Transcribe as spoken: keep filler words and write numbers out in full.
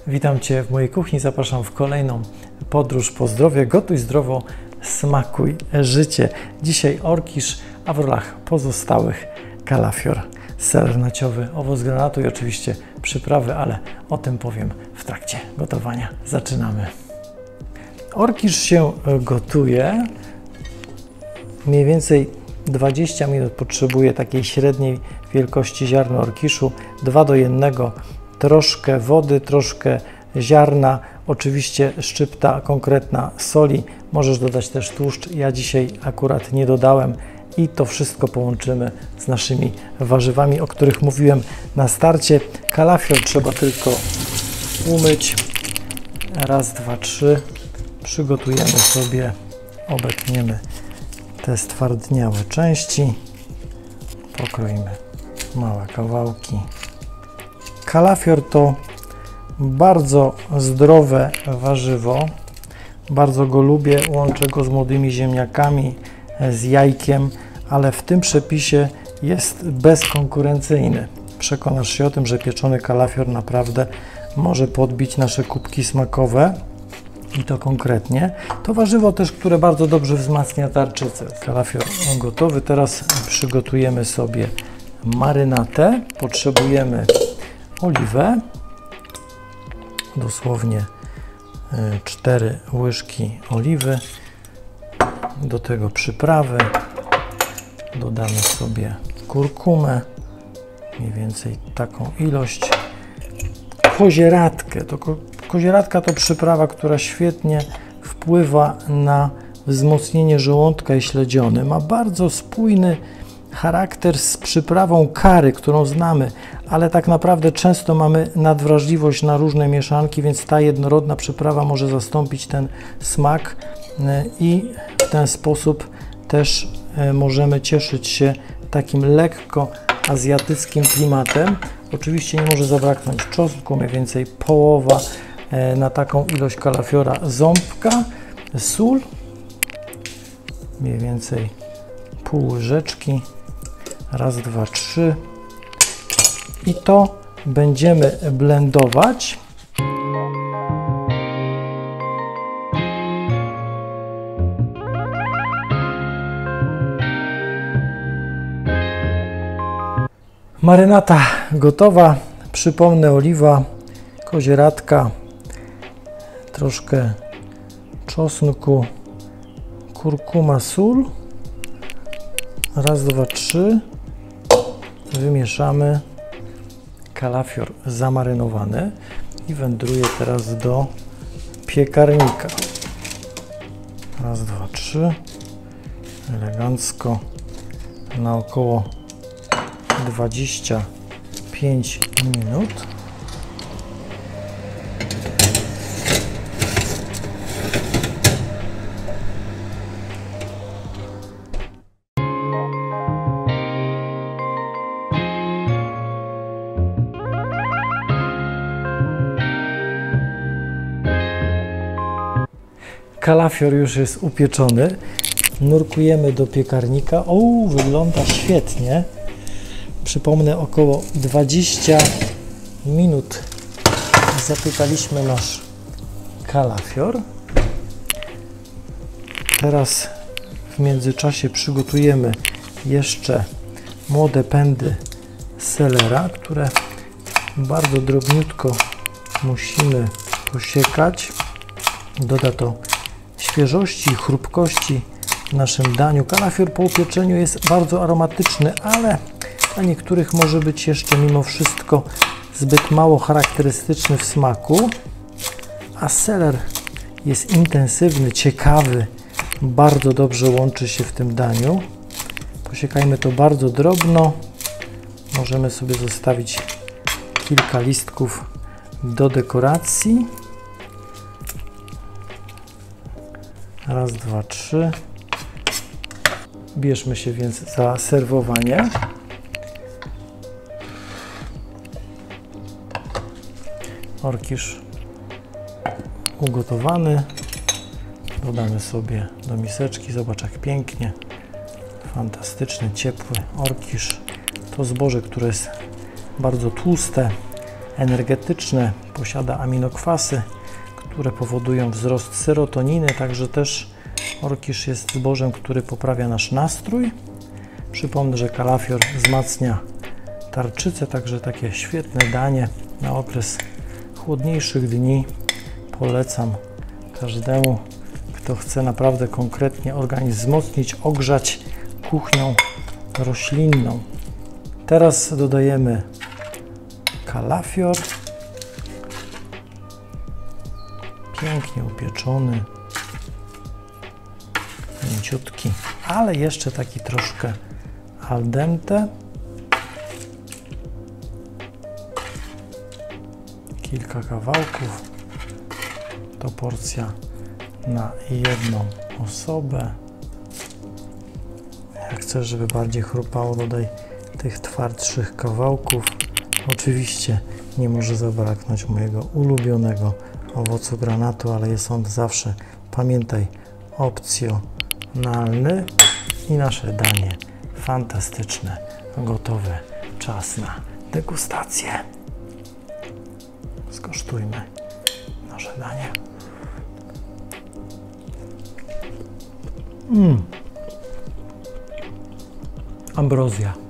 Witam Cię w mojej kuchni, zapraszam w kolejną podróż po zdrowie. Gotuj zdrowo, smakuj życie. Dzisiaj orkisz, a w rolach pozostałych kalafior, ser naciowy, owoc granatu i oczywiście przyprawy, ale o tym powiem w trakcie gotowania. Zaczynamy. Orkisz się gotuje mniej więcej dwadzieścia minut. Potrzebuje takiej średniej wielkości ziarna orkiszu, dwa do jednego. Troszkę wody, troszkę ziarna, oczywiście szczypta konkretna soli. Możesz dodać też tłuszcz. Ja dzisiaj akurat nie dodałem i to wszystko połączymy z naszymi warzywami, o których mówiłem na starcie. Kalafior trzeba tylko umyć. Raz, dwa, trzy. Przygotujemy sobie, obetniemy te stwardniałe części. Pokroimy małe kawałki. Kalafior to bardzo zdrowe warzywo, bardzo go lubię, łączę go z młodymi ziemniakami, z jajkiem, ale w tym przepisie jest bezkonkurencyjny. Przekonasz się o tym, że pieczony kalafior naprawdę może podbić nasze kubki smakowe i to konkretnie. To warzywo też, które bardzo dobrze wzmacnia tarczycę. Kalafior gotowy, teraz przygotujemy sobie marynatę. Potrzebujemy oliwę, dosłownie cztery łyżki oliwy, do tego przyprawy, dodamy sobie kurkumę, mniej więcej taką ilość, kozieradkę. To ko kozieradka to przyprawa, która świetnie wpływa na wzmocnienie żołądka i śledziony. Ma bardzo spójny charakter z przyprawą curry, którą znamy, ale tak naprawdę często mamy nadwrażliwość na różne mieszanki, więc ta jednorodna przyprawa może zastąpić ten smak i w ten sposób też możemy cieszyć się takim lekko azjatyckim klimatem. Oczywiście nie może zabraknąć czosnku, mniej więcej połowa na taką ilość kalafiora ząbka, sól, mniej więcej pół łyżeczki. Raz, dwa, trzy. I to będziemy blendować. Marynata gotowa. Przypomnę, oliwa, kozieradka, troszkę czosnku, kurkuma, sól. Raz, dwa, trzy. Wymieszamy. Kalafior zamarynowany i wędruje teraz do piekarnika. Raz, dwa, trzy. Elegancko na około dwadzieścia pięć minut. Kalafior już jest upieczony. Nurkujemy do piekarnika. O, wygląda świetnie. Przypomnę, około dwadzieścia minut zapiekaliśmy nasz kalafior. Teraz w międzyczasie przygotujemy jeszcze młode pędy selera, które bardzo drobniutko musimy posiekać. Doda to świeżości i chrupkości w naszym daniu. Kalafior po upieczeniu jest bardzo aromatyczny, ale dla niektórych może być jeszcze mimo wszystko zbyt mało charakterystyczny w smaku, a seler jest intensywny, ciekawy, bardzo dobrze łączy się w tym daniu. Posiekajmy to bardzo drobno. Możemy sobie zostawić kilka listków do dekoracji. Raz, dwa, trzy. Bierzmy się więc za serwowanie. Orkisz ugotowany. Dodamy sobie do miseczki. Zobacz, jak pięknie. Fantastyczny, ciepły orkisz. To zboże, które jest bardzo tłuste, energetyczne, posiada aminokwasy, które powodują wzrost serotoniny, także też orkisz jest zbożem, który poprawia nasz nastrój. Przypomnę, że kalafior wzmacnia tarczycę, także takie świetne danie na okres chłodniejszych dni. Polecam każdemu, kto chce naprawdę konkretnie organizm wzmocnić, ogrzać kuchnią roślinną. Teraz dodajemy kalafior, pięknie upieczony, mięciutki, ale jeszcze taki troszkę al dente. Kilka kawałków, to porcja na jedną osobę. Jak chcesz, żeby bardziej chrupało, dodaj tych twardszych kawałków. Oczywiście nie może zabraknąć mojego ulubionego owocu granatu, ale jest on zawsze, pamiętaj, opcjonalny. I nasze danie fantastyczne, gotowe. Czas na degustację. Skosztujmy nasze danie. Mm. Ambrozja.